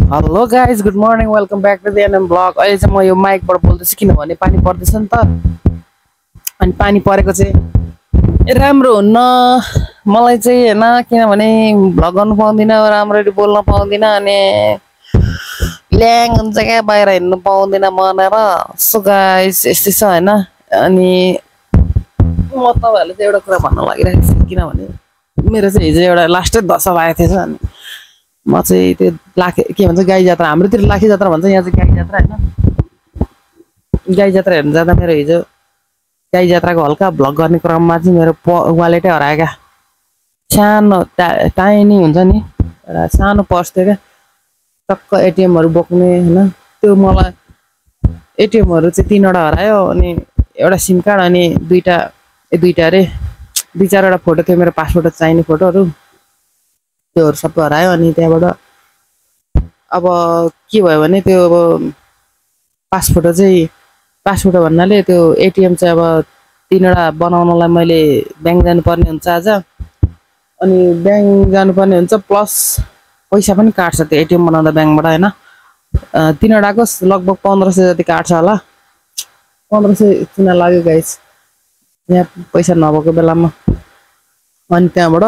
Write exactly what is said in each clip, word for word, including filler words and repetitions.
Hello guys, good morning. Welcome back to the N M vlog. अहिले चाहिँ म यो माइकबाट बोल्दैछु किनभने पानी पर्दैछ नि त। अनि पानी परेको चाहिँ राम्रो हुन्न मलाई चाहिँ हैन किनभने भ्लग गर्नु पाउँदिन, राम्ररी बोल्न पाउँदिन अनि ल्याङ हुन्छ के बाहिर हिँड्नु पाउँदिन भनेर। सो गाइस यस्तै छ हैन। अनि म तपाईहरुले चाहिँ एउटा कुरा भन्न लागिरहेको छु किनभने मेरो चाहिँ हिजो एउटा लास्टै दशा भएको थिएछ अनि म चाहिँ त्यो लाखे के भन्छ गाई जात्रा हाम्रोतिर लाखे जात्रा भन्छ यहाँ चाहिँ गाई जात्रा हैन गाई जात्रा हेर्न जाँदा मेरो हिजो गाई जात्राको हल्का भ्लग गर्ने क्रममा चाहिँ मेरो वालेटै हरायो क्या सानो टाइनी हुन्छ नि एउटा सानो पर्स थियो क्या टक्क एटिएमहरु बोक्ने हैन त्यो मलाई एटिएमहरु चाहिँ तीनवटा हरायो अनि एउटा सिम कार्ड अनि दुईटा ए दुईटा रे दुई चारवटा फोटो थियो मेरो पासपोर्ट चाहिने फोटोहरु त्योहरु सबै हरायो अनि त्यहाँबाट अब के भयो भने त्यो अब पासपोर्ट चाहिँ पासपोर्ट भन्नाले त्यो एटिएम चाहिँ अब तीनवटा बनाउनलाई मैले बैंक जानुपर्ने हुन्छ आज अनि बैंक जानुपर्ने हुन्छ प्लस पैसा पनि काट्छ त्यो एटिएम बनाउँदा बैंकबाट हैन तीनवटाको लगभग पन्ध्र सय जति काट्छ होला पन्ध्र सय किन लाग्यो गाइस यहाँ पैसा नभएको बेलामा अनि त्यहाँबाट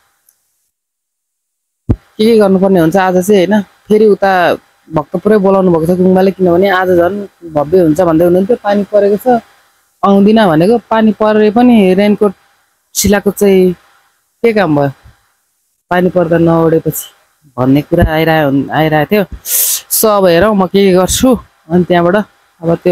के के गर्नुपर्ने हुन्छ आज चाहिँ हैन फेरि उता भक्तपुरै बोलाउनु भएको छ गुम्बाले किनभने आज झन् भव्य हुन्छ भन्दै हुनुहुन्थ्यो पानी परेको छ आउँदिन भनेको पानी परे पनि रेनकोट सिलाको चाहिँ के काम भयो पानी पर्दा नउडेपछि भन्ने कुरा आइरायो आइरायो थियो सो अब हेरौँ म के के गर्छु अनि त्यहाँबाट अब त्यो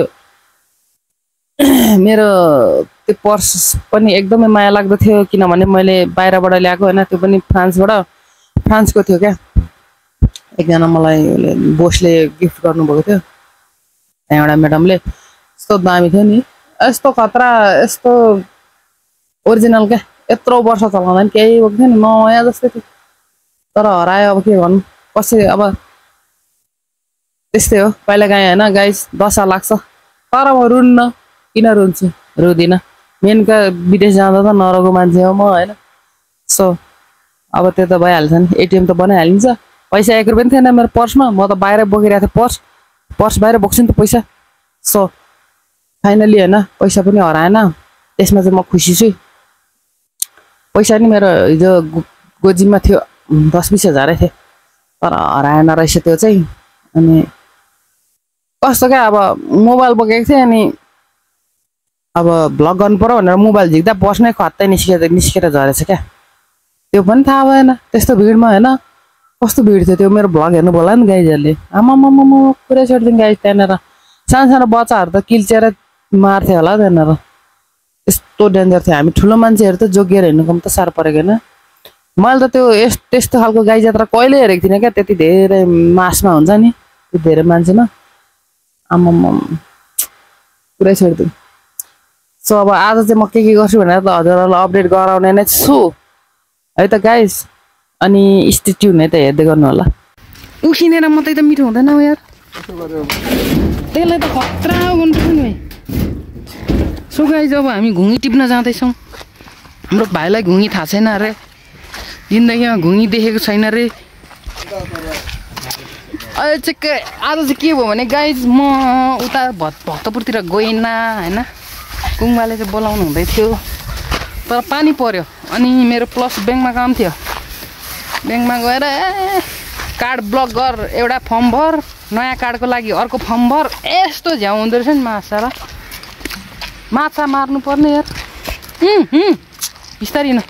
मेरो त्यो पर्स पनि एकदमै माया लाग्दो थियो किनभने मैले बाहिरबाट ल्याएको हैन त्यो पनि फ्रान्सबाट फ्रान्सको थियो क्या एकजना मलाई बोसले गिफ्ट गर्नुभएको थियो एउटा म्याडमले यस्तो दामी थियो नि यस्तो खतरा यस्तो ओरिजिनल क्या यत्रो वर्ष चलाउँदा नि केही भएको थिएन नयाँ जस्तै थियो तर हरायो अब के भन्नु कसै अब त्यस्तै हो पहिला गाएँ हैन गाइस दशा लाग्छ तर म रुन्न किन रुन्छु रुदिन मेनका विदेश जाँदा त नरको मान्छे हो म हैन सो अब त्यो त भइहाल्छ नि एटिएम त बनाइहालिन्छ पैसा एक रुपैयाँ थिएन मेरो पर्समा म त बाहिर बोकिरहेको थिएँ पर्स पर्स बाहिर बोक्छु नि त पैसा सो फाइनली हैन पैसा पनि हराएन त्यसमा चाहिँ म खुसी छु पैसा नि मेरो हिजो गोजीमा थियो दस बीस हजारै थियो तर हराएन रहेछ त्यो चाहिँ अनि कस्तो क्या अब मोबाइल बोकेको थिएँ अनि अब भ्लग गर्नु पर्यो भनेर मोबाइल झिक्दा पर्स नै खत्तै निस्केर निस्केर झरेछ क्या त्यो पनि थाहा भएन त्यस्तो भिडमा हैन कस्तो भिड थियो त्यो मेरो भ्लग हेर्नु होला नि गाइजहरुले आमामामा पुरै छोड्दिन गाइज त्यहाँनेर सानो सानो बच्चाहरु त किल्चेर मार्थे होला त्यहाँनेर यस्तो डेन्जर थियो हामी ठुलो मान्छेहरु त जोगिएर हिँड्नु कम त साह्रो परेको हैन मैले त त्यो त्यस्तो खालको गाई जात्रा कहिले हेरेको थिइनँ क्या त्यति धेरै मासमा हुन्छ नि त्यो धेरै मान्छेमा आमामा पुरै छोड्दिन सो अब आज चाहिँ म के के गर्छु भनेर त हजुरहरुलाई अपडेट गराउने नै छु है त गाइस अनि स्टे ट्युन है त हेर्दै गर्नु होला उसिनेर मात्रै त मिठो हुँदैन हो यार त्यसले त खतरा गर्नुपर्छ नि भाइ सो गाइस अब हामी घुँगी टिप्न जाँदैछौँ हाम्रो भाइलाई घुँगी थाहा छैन अरे जिन्दगीमा घुँगी देखेको छैन रे अहिले चाहिँ आज चाहिँ के भयो भने गाइस म उता भक्तपुरतिर गइनँ हैन गुम्बाले चाहिँ बोलाउनु हुँदै थियो तर पानी पर्यो अनि मेरो प्लस बैंकमा काम थियो बैंकमा गएर ए कार्ड ब्लक गर एउटा फर्म भर नयाँ कार्डको लागि अर्को फर्म भर यस्तो झ्याउ हुँदो रहेछ नि माछा र माछा मार्नु पर्ने यार बिस्तारी न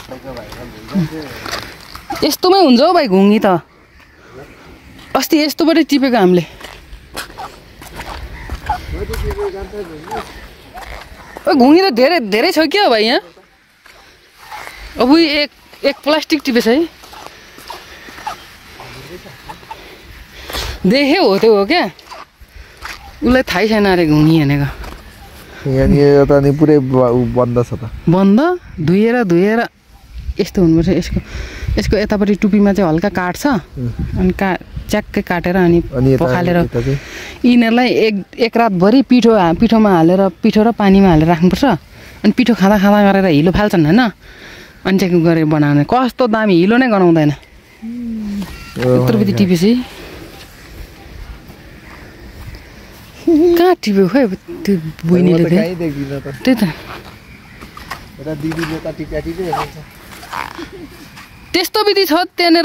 यस्तोमै हुन्छ हौ भाइ घुँगी त अस्ति यस्तोबाटै टिपेको हामीले घुँगी त धेरै धेरै छ क्या भाइ यहाँ अब एक एक प्लास्टिक टिपेछ है देखे हो त्यो हो क्या उसलाई थाहै छैन अरे घुँगी भनेको यता नि पुरै बन्द छ त बन्द धुएर धुएर यस्तो हुनुपर्छ यसको यसको यतापट्टि टुपीमा चाहिँ हल्का काट्छ अनि का च्याक्कै काटेर अनि पखालेर यिनीहरूलाई एक एक रातभरि पिठो पिठोमा हालेर पिठो र पानीमा हालेर राख्नुपर्छ अनि पिठो खाँदा खाँदा गरेर हिलो फाल्छन् हैन अनि चाहिँ गरेर बनाउने कस्तो दामी हिलो नै गनाउँदैन यत्रो बित्ति टिपेपछि टिप्यो खै त्यो बहिनीले म त कहीँ देखिन त त्यही त एउटा दिदीले त टिप्या टिप्यो हेर्नुहुन्छ त्यस्तो विधि छ त्यहाँनिर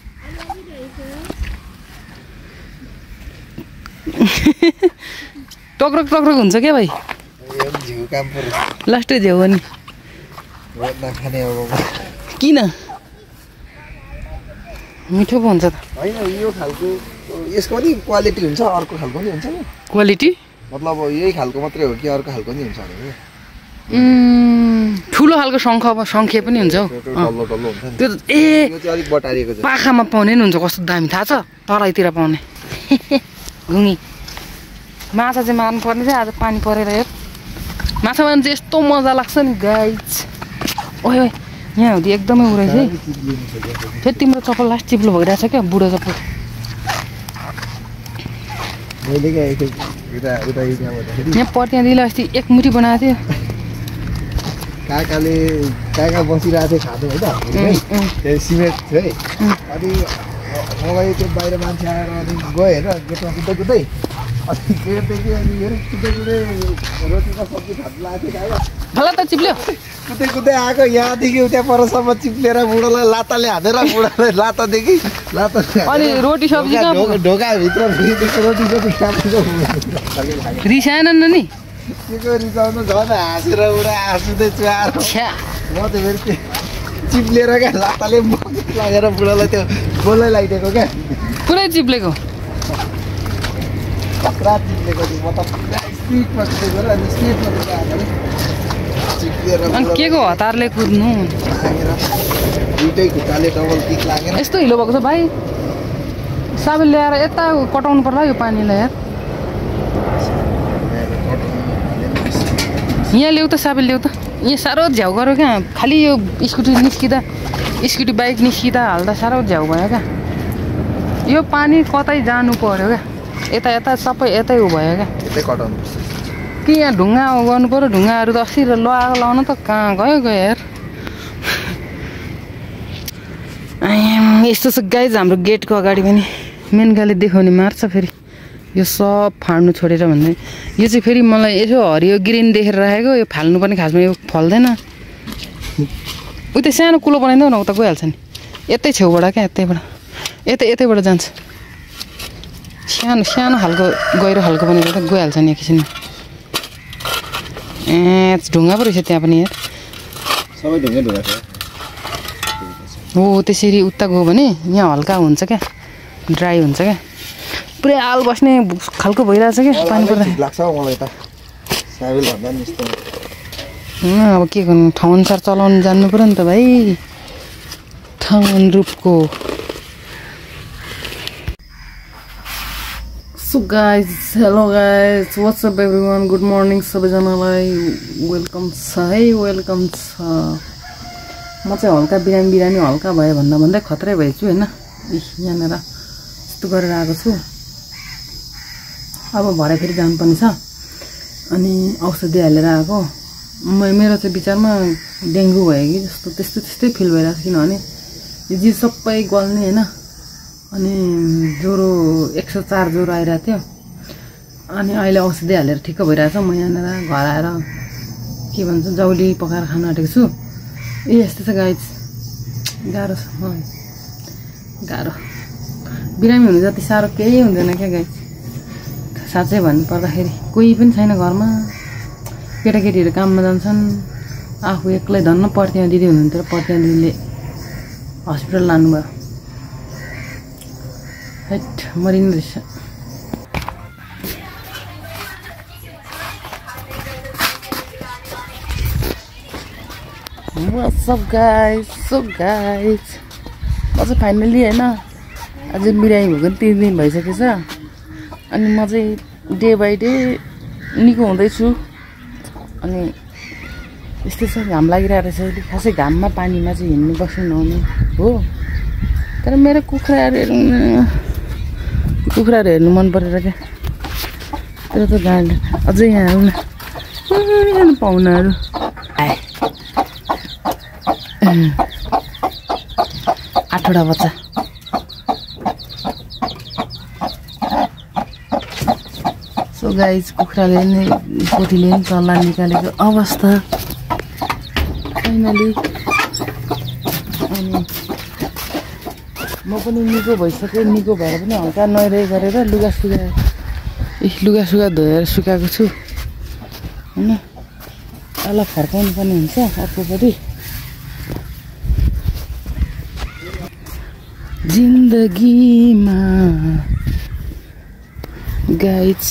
टक्रक टक्रक हुन्छ क्या भाइ झिउ काम पर्यो लास्टै झ्याउ हो नि नखाने अब किन मिठो पो हुन्छ त होइन यो खालको यसको पनि क्वालिटी हुन्छ अर्को खालको पनि हुन्छ नि क्वालिटी मतलब यही खालको मात्रै हो कि अर्को खालको नि हुन्छ भने ठुलो खालको शङ्ख शङ्खे पनि हुन्छ हौ डल्लो डल्लो हुन्छ नि त्यो ए यो चाहिँ अलिक बटारिएको छ पाखामा पाउने नि हुन्छ कस्तो दामी थाहा छ तराईतिर पाउने घुङ्गी माछा चाहिँ मार्नु पर्ने चाहिँ आज पानी परेर हेर माछा मार्नु चाहिँ यस्तो मजा लाग्छ नि गाइज ओए ओए यहाँ हुँदी एकदमै उडाइछ है फेरि तिम्रो चप्पल लास्ट चिप्लो भइरहेछ क्या बुढो चप्पल मैले क्या उता उता यहाँबाट यहाँ पर्त्याँ दिले अस्ति एक मुठी बनाएको थियो काकाले काका बसिरहेको थियो खाँदै होइन त्यहाँ सिमेन्ट थियो है अनि मलाई त्यो बाहिर मान्छे आएर अनि गयो होइन गेटमा कुद्दै कुद्दै अनि गेटदेखि अनि हेर कुद्दै कुद्दै रोटीको सब्जी खानु लागेको थियो भला त चिप्ल्यो कुद्दै कुद्दै आएको यहाँदेखि उता परसम्म चिप्लेर बुढोलाई लाताले हानेर बुढोलाई लातादेखि लाता अनि रोटी सब्जी ढोकाभित्र रोटी सब्जी खाएको रिसाएनन् नि के को रिसाउनु झन् हाँसेर उडा हाँसुँदै चुहाएर म त फेरि चिप्लेर क्या लाताले लागेर बुढोलाई त्यो बोल्नै लगाइदिएको क्या पुरै चिप्लेको पुरा चिप्लेको थियो म त स्पिडमा कुदेको र अनि स्पिडमा कुदेर चिप्लेर अनि के को हतारले कुद्नु लागेर दुइटै खुट्टाले डबल किक लागेर यस्तो हिलो भएको छ भाइ साबुन ल्याएर यता कटाउनु पर्ला यो पानीलाई यार यहाँ ल्याउ त साबुन ल्याउ त यहाँ साह्रो झ्याउ गऱ्यो क्या खालि यो स्कुटी निस्किँदा स्कुटी बाइक निस्किँदा हाल्दा साह्रो झ्याउ भयो क्या यो पानी कतै जानु पर्यो क्या यता यता सबै यतै उ भयो क्या यतै कटाउनु कि यहाँ ढुङ्गा गर्नु पऱ्यो ढुङ्गाहरू त अस्ति लगाएको लाउन त कहाँ गयो गयो यार यस्तो छ गाइज हाम्रो गेटको अगाडि पनि मेनकाले देखाउने मार्छ फेरि यो सब फाड्नु छोडेर भन्दै यो चाहिँ फेरि मलाई यसो हरियो ग्रिन देखेर राखेको यो फाल्नु पनि खासमा यो फल्दैन उतै सानो कुलो बनाइदेऊ न उता गइहाल्छ नि यतै छेउबाट क्या यतैबाट यतै यतैबाट जान्छ सानो सानो खालको गहिरो खालको बनाइदियो त गइहाल्छ नि एकैछिनमा ए ढुङ्गा पो रहेछ त्यहाँ पनि यार सबै ढुङ्गा ढुङ्गा छ हो त्यसरी उता गयो भने यहाँ हल्का हुन्छ क्या ड्राई हुन्छ क्या पुरै आल बस्ने खालको भइरहेछ क्या पानी पर्दा लाग्छ हौ मलाई त साबेल भन्दा नि यस्तो अब के गर्नु ठाउँ अनुसार चलाउनु जान्नु पऱ्यो नि त भाइ ठाउँ अनुरूपको so guys hello guys what's up everyone good morning सबैजनालाई वेलकम छ है वेलकम छ म चाहिँ हल्का बिरामी बिरामी हल्का भयो भन्दा भन्दै खत्रै भएछु होइन यहाँनिर यस्तो गरेर आएको छु अब भरे फेरि जानुपर्ने छ अनि औषधि हालेर आएको म मेरो चाहिँ विचारमा डेङ्गु भयो कि जस्तो त्यस्तो त्यस्तै फिल भइरहेको छ किनभने यो जिउ सबै गल्ने होइन अनि ज्वरो एक सौ चार ज्वरो आइरहेको थियो अनि अहिले औषधि हालेर ठिक्क भइरहेछ म यहाँनिर घर आएर के भन्छ जौली पकाएर खान आँटेको छु ए यस्तो छ गाइज गाह्रो छ मलाई गाह्रो बिरामी हुनु जति साह्रो केही हुँदैन क्या गाइज साँच्चै भन्नुपर्दाखेरि कोही पनि छैन घरमा केटाकेटीहरू काममा जान्छन् आफू एक्लै धन्न पर्त्यामा दिदी हुनुहुन्थ्यो पर्त्यामा दिदीले हस्पिटल लानुभयो हैट मरिनु रहेछ What's up guys? So guys म चाहिँ फाइनली होइन अझै बिरामी भएको तिन दिन भइसकेको छ अनि म चाहिँ डे बाई डे निको हुँदैछु अनि यस्तै छ घाम लागिरहेको रहेछ अहिले खासै घाममा पानीमा चाहिँ हिँड्नु बस्नु नहुने हो तर मेरो कुखुराहरू हेर्नु कुखुराहरू हेर्नु मन परेर क्या तर त गाडी अझै यहाँ आउनु पाहुनाहरू आठवटा बच्चा सो गाइज कुखुराले नि पोथीले नि चल्ला निकालेको अवस्था फाइनली। अनि म पनि निको भइसकेँ, निको भएर पनि हल्का नुहाइ गरेर लुगा सुगा ए लुगा सुगा धोएर सुकाएको छु होइन। अलग फर्काउनु पर्ने हुन्छ अर्कोपट्टि। जिन्दगीमा गाइज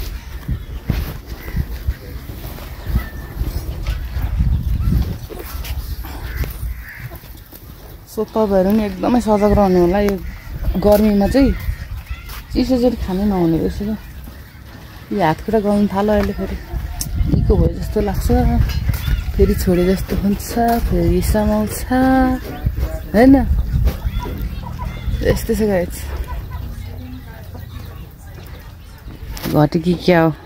सो तपाईँहरू नि एकदमै सजग रहनु होला। यो गर्मीमा चाहिँ चिसो चाहिँ खानै नहुने रहेछ क्या। यो हातखुट्टा गल्नु थाल्यो अहिले, फेरि निको भयो जस्तो लाग्छ, फेरि छोडे जस्तो हुन्छ, फेरि समाउँछ होइन। यस्तै छ गाइज, घटे कि क्या हो।